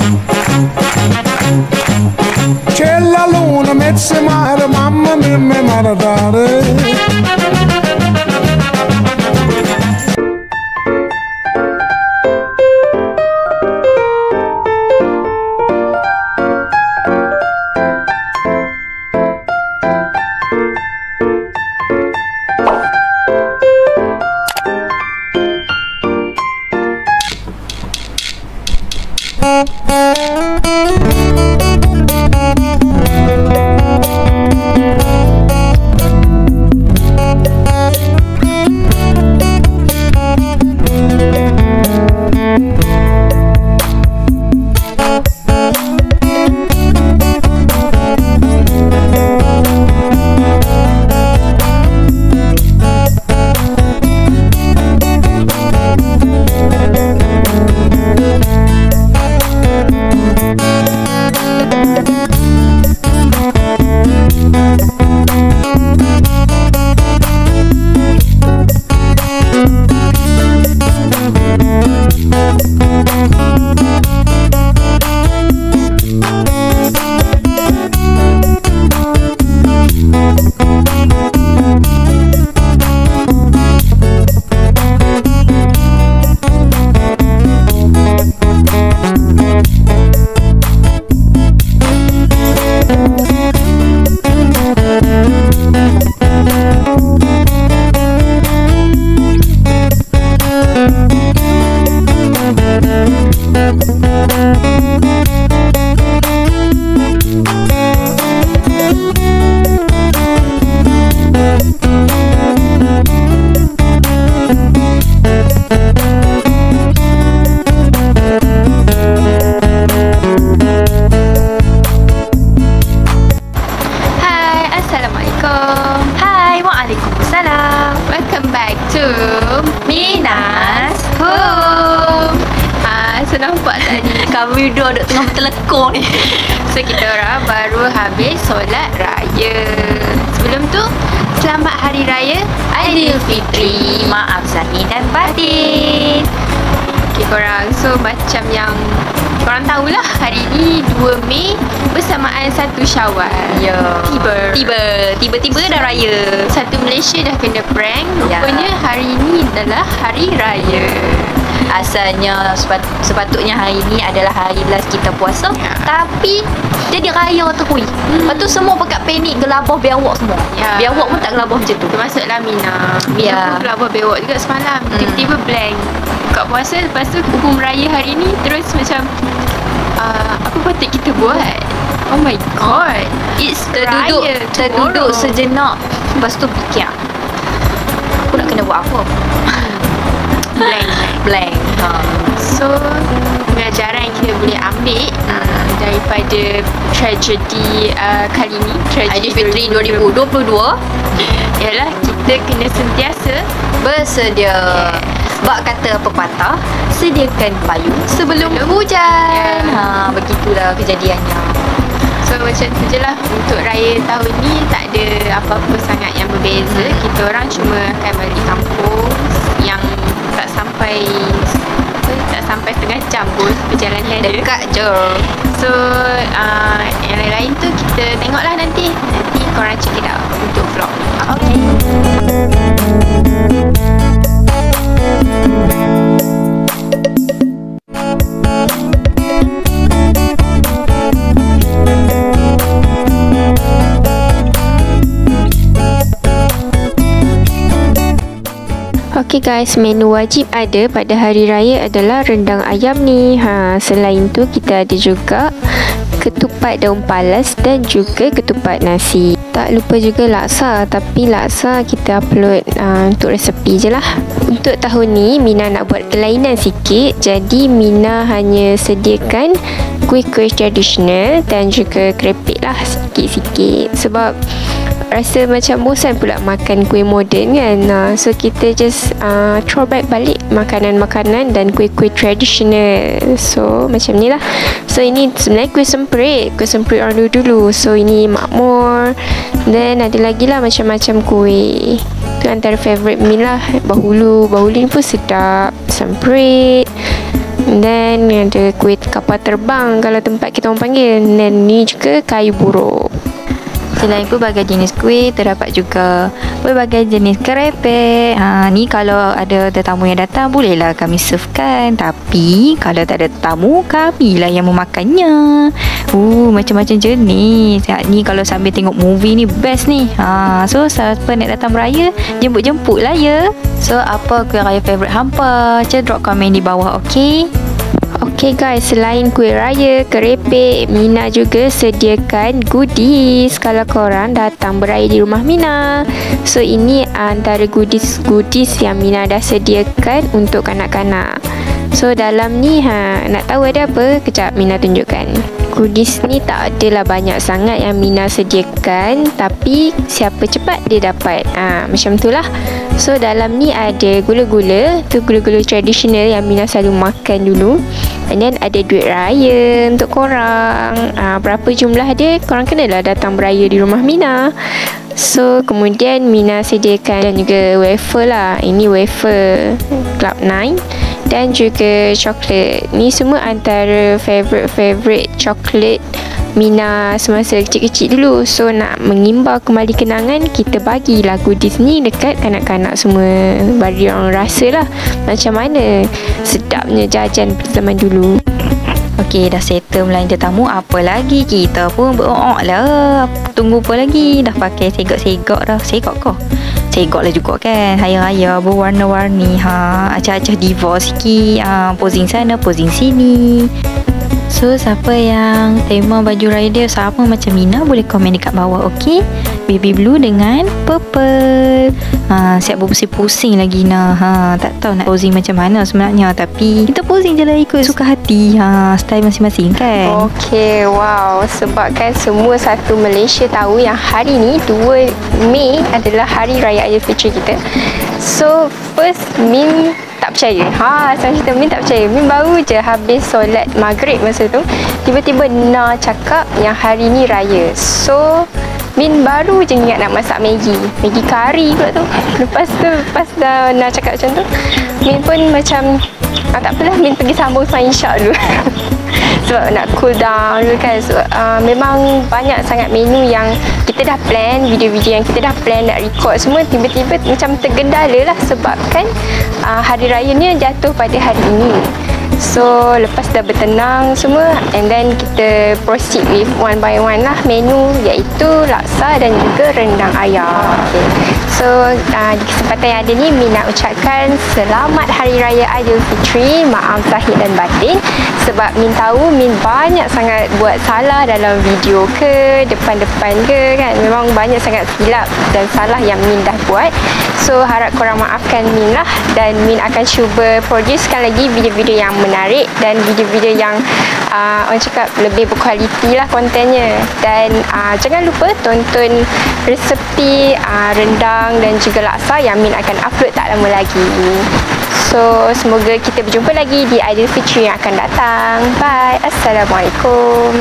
C'è la luna, mezzo mare, mamma mia, mi maradare. Welcome back to Mina's Home. So nampak tak ni, kami dua duduk tengah bertelekong ni. So kita orang baru habis solat raya. Sebelum tu, selamat Hari Raya Aidilfitri. Maaf zahir dan batin. Okay korang, so macam yang korang tahulah, hari ni 2 Mei bersamaan 1 Syawal. Ya. Tiba-tiba dah raya. Satu Malaysia dah kena prank. Rupanya hari ni adalah Hari Raya. Asalnya sepatutnya hari ni adalah hari last kita puasa, tapi jadi raya terus. Lepas tu semua pekat panik, gelabah biawak semua. Biawak pun tak gelabah macam tu. Termasuklah Mina. Mina pun gelabah biawak juga semalam. Tiba-tiba blank buka puasa. Lepas tu hukum raya hari ni, terus macam apa patut kita buat? Oh my god, it's terduduk sejenak. Lepas tu fikir, aku nak kena buat apa? Blank. So pelajaran yang kita boleh ambil daripada tragedi kali ni, tragedi Aidilfitri 2022, ialah kita kena sentiasa bersedia. Sebab kata pepatah, sediakan payung sebelum hujan. Begitulah kejadiannya. So macam tu je lah. Untuk raya tahun ni tak ada apa-apa sangat yang berbeza. Kita orang cuma akan balik kampung yang tak sampai setengah jam pun perjalanan dia. Dekat je. So yang lain-lain tu kita tengoklah nanti korang check it out untuk vlog. Okay. Okay guys, menu wajib ada pada hari raya adalah rendang ayam ni. Selain tu kita ada juga ketupat daun palas dan juga ketupat nasi. Tak lupa juga laksa, tapi laksa kita upload untuk resepi je lah. Untuk tahun ni Mina nak buat kelainan sikit, jadi Mina hanya sediakan kuih-kuih tradisional dan juga keripik lah sikit-sikit, sebab rasa macam bosan pula makan kuih moden kan. So kita just throwback balik makanan-makanan dan kuih-kuih tradisional. So macam ni lah. So ini sebenarnya kuih semprit orang dulu. So ini makmur. Then ada lagi lah macam-macam kuih. Itu antara favourite meal lah. Bahulu ni pun sedap. Semprit. Dan ada kuih kapal terbang kalau tempat kita orang panggil. Dan ni juga kayu buruk. Selain pelbagai jenis kuih, terdapat juga pelbagai jenis kerepek. Ni kalau ada tetamu yang datang, bolehlah kami servekan. Tapi kalau tak ada tetamu, kamilah yang memakannya. Macam-macam jenis. Ni kalau sambil tengok movie ni best ni. So siapa nak datang beraya, jemput-jemput lah ya. So apa kuih raya favourite hampa? Drop komen di bawah, okey? Okay guys, selain kuih raya, kerepek, Mina juga sediakan goodies kalau korang datang beraya di rumah Mina. So ini antara goodies yang Mina dah sediakan untuk kanak-kanak. So dalam ni nak tahu ada apa? Kejap Mina tunjukkan. Goodies ni tak adalah banyak sangat yang Mina sediakan, tapi siapa cepat dia dapat. Macam tu lah. So dalam ni ada gula-gula, tu gula-gula tradisional yang Mina selalu makan dulu. And then ada duit raya untuk korang. Berapa jumlah dia, korang kenalah datang beraya di rumah Mina. So kemudian Mina sediakan dan juga wafer lah. Ini wafer Club 9 dan juga coklat. Ni semua antara favorite coklat Mina semasa kecil-kecil dulu. So nak mengimbau kembali kenangan, kita bagilah goodies ni dekat kanak-kanak semua, bagi orang rasa lah macam mana sedapnya jajan zaman dulu. Okey, dah settle belanja tamu. Apa lagi? Kita pun berok lah. Tunggu apa lagi? Dah pakai segak-segak dah. Segak kau? Segak lah juga kan. Raya-raya berwarna-warni. Acah-acah diva sikit. Posing sana, posing sini. So siapa yang tema baju raya dia sama macam Mina, boleh komen dekat bawah, okey? Baby blue dengan purple. Siap berpusing-pusing lagi nak. Tak tahu nak posing macam mana sebenarnya, tapi kita posing je lah ikut suka hati. Style masing-masing kan. Okey, wow. Sebab kan semua satu Malaysia tahu yang hari ni 2 Mei adalah hari raya Aidilfitri kita. So first Min tak percaya. Sama cerita Min tak percaya. Min baru je habis solat maghrib masa tu, tiba-tiba nak cakap yang hari ni raya. So Min baru je ingat nak masak Maggi kari pula tu. Lepas dah nak cakap macam tu, Min pun macam tak apalah, Min pergi sambung sama Isyak dulu. Sebab nak cool down dulu kan. So, memang banyak sangat menu yang kita dah plan, video-video yang kita dah plan nak record semua, tiba-tiba macam tergendala lah sebabkan hari raya ni jatuh pada hari ini. So lepas dah bertenang semua, and then kita proceed with one by one lah menu, iaitu laksa dan juga rendang ayam. So di kesempatan yang ada ni, Min nak ucapkan selamat Hari Raya Aidilfitri. Maaf zahir dan batin, sebab Min tahu Min banyak sangat buat salah dalam video ke, depan-depan ke kan. Memang banyak sangat silap dan salah yang Min dah buat. So harap korang maafkan Min lah, dan Min akan cuba producekan lagi video-video yang menarik dan video-video yang orang cakap lebih berkualiti lah kontennya. Dan jangan lupa tonton resepi rendang dan juga laksa yang Min akan upload tak lama lagi. So semoga kita berjumpa lagi di Aidilfitri yang akan datang. Bye. Assalamualaikum.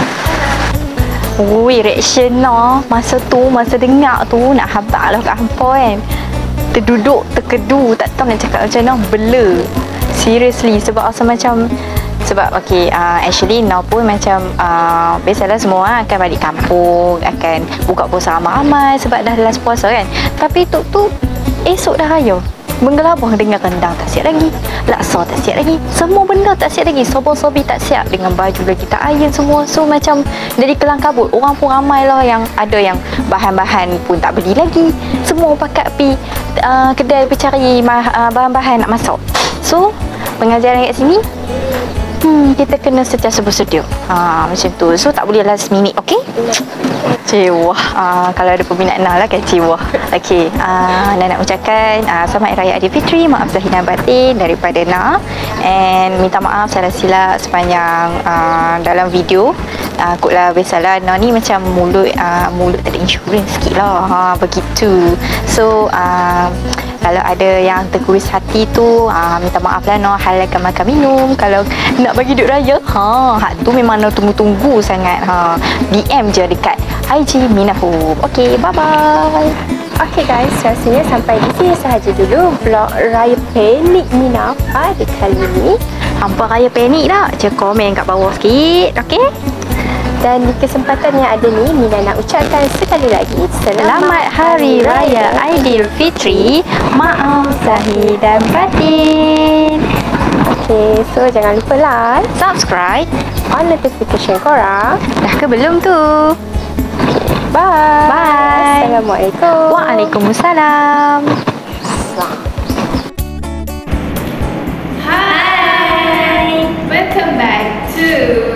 Reaction lah masa dengar tu nak habaq lah kat hampa kan. Terduduk, terkedu, tak tahu nak cakap macam mana, bela. Seriously, sebab rasa macam okay, actually now pun macam biasalah semua akan balik kampung, akan buka puasa ramai-ramai sebab dah last puasa kan. Tapi tu esok dah raya, menggelabah dengan rendang tak siap lagi, laksa tak siap lagi, semua benda tak siap lagi, sobi tak siap, dengan baju lagi tak iron semua. So macam jadi kelang kabut. Orang pun ramai lah, yang ada yang bahan-bahan pun tak beli lagi, semua pakat pi kedai pergi cari bahan-bahan nak masak. So pengajaran kat sini, kita kena sentiasa bersedia macam tu. So tak boleh last minute, okey? Cewa. Kalau ada peminat Nah lah kan, cewa. Okey, nak ucapkan selamat Raya Aidilfitri. Maaf zahir dan batin daripada Nah, and minta maaf salah silap sepanjang dalam video. Kotlah biasalah Nah ni macam mulut tak ada insurans sikit lah, begitu. So kalau ada yang terguris hati tu, minta maaf lah Nah, halalkan makan minum. Kalau nak bagi duit raya, tu memang Nah tunggu-tunggu sangat. DM je dekat IG Mina Hub. Okay, bye-bye. Okay guys, rasanya sampai di sini sahaja dulu vlog Raya Pelik Mina pada kali ini. Hampa raya panik tak? Cek komen kat bawah sikit, okey? Dan di kesempatan yang ada ni, Mina nak ucapkan sekali lagi Selamat Hari Raya Aidilfitri. Maaf zahir dan batin. Okay, so jangan lupa like, Subscribe. on notification korang. Dah ke belum tu? Bye. Bye. Assalamualaikum. Waalaikumsalam. Hi, welcome back to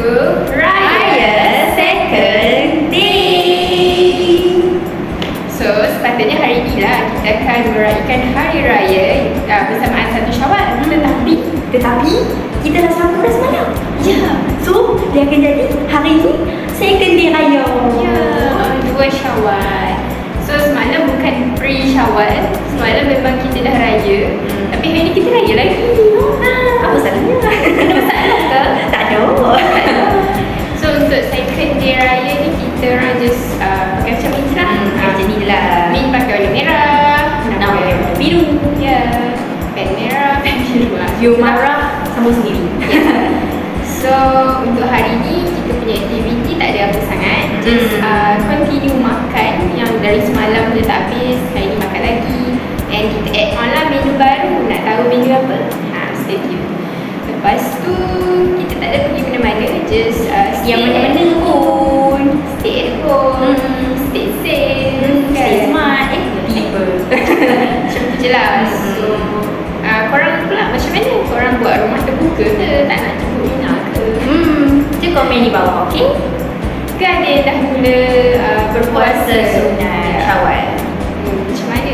Raya Second Day. So sepatutnya hari ni lah kita akan merayakan Hari Raya bersamaan 1 Syawal. Tetapi kita dah sambung dah semalam. Ya. So dia akan jadi hari ni second day raya. Ya, 2 Syawal. So semalam bukan pre-Syawal. Semalam memang kita dah raya. Tapi hari ni kita raya lagi. Apa salahnya? Ada masalah ke? Tak ada. So untuk second day raya ni kita orang just pakai macam ni lah. Macam ni lah. Min pakai warna merah, Nak pakai warna biru. Ya, pen merah, pen biru lah. You marah sama sendiri. So untuk hari ni kita punya aktiviti tak ada apa sangat. Just continue makan yang dari semalam je tak habis. Hari ni makan lagi. And kita add on lah menu baru. Nak tahu menu apa? Stay tune. Lepas tu kita tak ada pergi mana-mana. Just stay Yang mana-mana pun. Stay at home. Stay safe. Stay smart. Tiba. Macam tu je lah. So korang pula macam mana? Korang buat rumah terbuka ke? Tak nak jemput Mina ke? Tu komen di bawah, okey? Ke ada yang dah mula berpuasa sunat Syawal. Macam mana?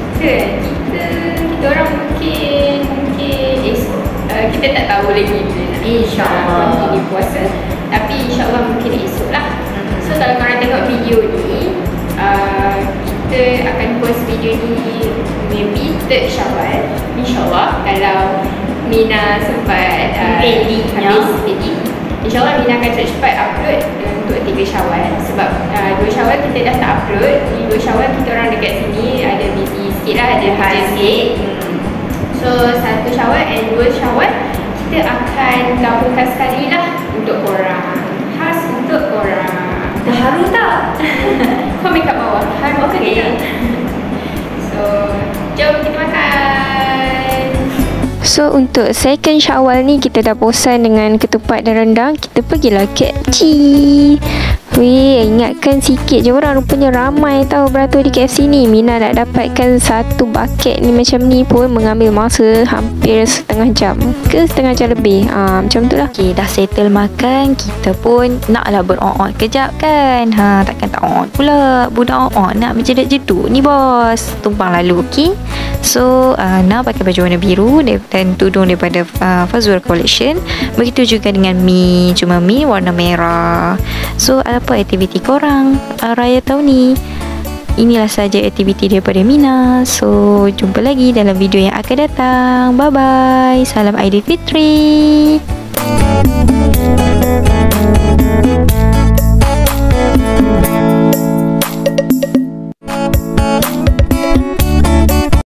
Kita orang mungkin esok. Kita tak tahu lagi bila nak InsyaAllah. continue puasa. Tapi insyaAllah mungkin esok lah. So kalau korang tengok video ni, kita akan post video ni maybe 3rd Syawal. InsyaAllah kalau Mina sempat Editnya. habis edit, InsyaAllah Mina akan cepat upload untuk 3 Syawal. Sebab 2 Syawal kita dah tak upload. Di 2 Syawal kita orang dekat sini ada busy sikit lah, ada kerja sikit. So 1 Syawal and 2 Syawal kita akan gabungkan sekali lah untuk korang. Khas untuk korang. Dah haru tak? Komen kat bawah. Haru ke Okey. tidak? So jom kita makan. So untuk second Syawal ni kita dah bosan dengan ketupat dan rendang. Kita pergilah KFC. Weh, ingatkan sikit je orang, rupanya ramai tau beratur di KFC ni. Mina nak dapatkan satu bucket ni macam ni pun mengambil masa hampir setengah jam ke setengah jam lebih. Macam tu lah. Okay, dah settle makan. Kita pun naklah ber-on-on kejap kan. Takkan tak on pula. Budak on nak berjeduk-jeduk ni bos. Tumpang lalu, okay. So Nak pakai baju warna biru dan tudung daripada Fazura Collection. Begitu juga dengan Mi. Cuma Mi warna merah. So apa aktiviti korang raya tahun ni? Inilah saja aktiviti daripada Mina. So jumpa lagi dalam video yang akan datang. Bye bye. Salam Aidilfitri.